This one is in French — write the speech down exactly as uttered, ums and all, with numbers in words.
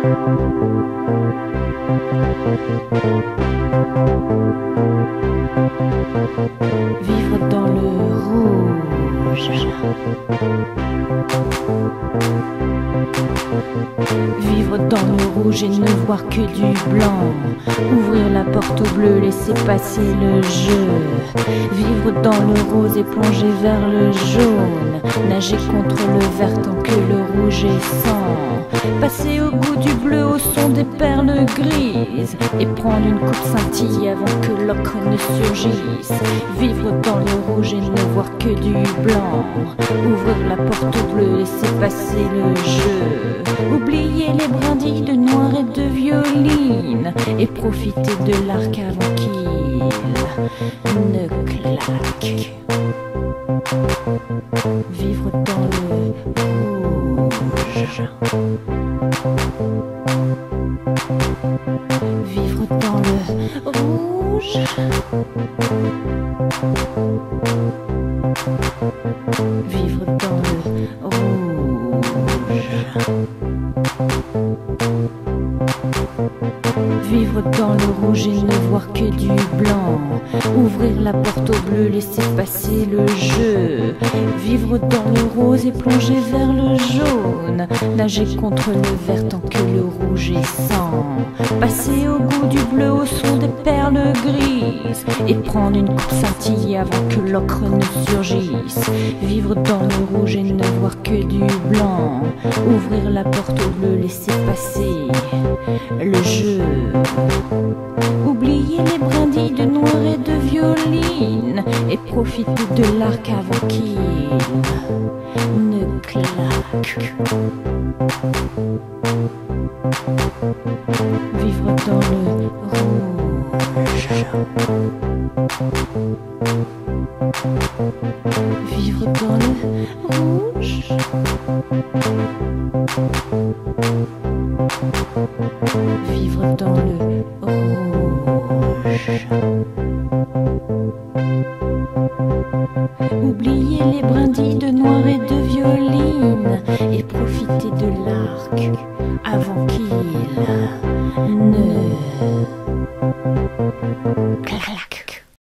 Vivre dans le rouge. Vivre dans le rouge et ne voir que du blanc. Ouvrir la porte au bleu, laisser passer le jeu. Vivre dans le rose et plonger vers le jaune. Nager contre le vert tant que le rouge est sang. Passer au goût du bleu au son des perles grises. Et prendre une coupe scintille avant que l'ocre ne surgisse. Vivre dans le rouge et ne voir que du blanc. Ouvrir la porte au bleu, laisser passer le jeu. Oublier les brindilles de noir et de violine. Et profiter de l'arc avant qu'il ne claque. Vivre dans le rouge. Vivre dans le rouge. Vivre dans le rouge. Vivre dans le rouge et ne voir que du blanc. Ouvrir la porte au bleu, laisser passer le jeu. Vivre dans le rose et plonger vers le jaune. Nager contre le vert tant que le rouge est sang. Passer au goût du bleu au son des perles grises. Et prendre une coupe scintille avant que l'ocre ne surgisse. Vivre dans le rouge et ne voir que du blanc. Ouvrir la porte au bleu, laisser passer le jeu. Oublier les brindilles de noir et de violine. Et profiter de l'arc avant qu'il ne claque. Vivre dans le rouge. Vivre dans le rouge. Vivre dans le rouge. Oublier les brindilles de noir et de violine. Et profiter de l'arc avant qu'il ne claque.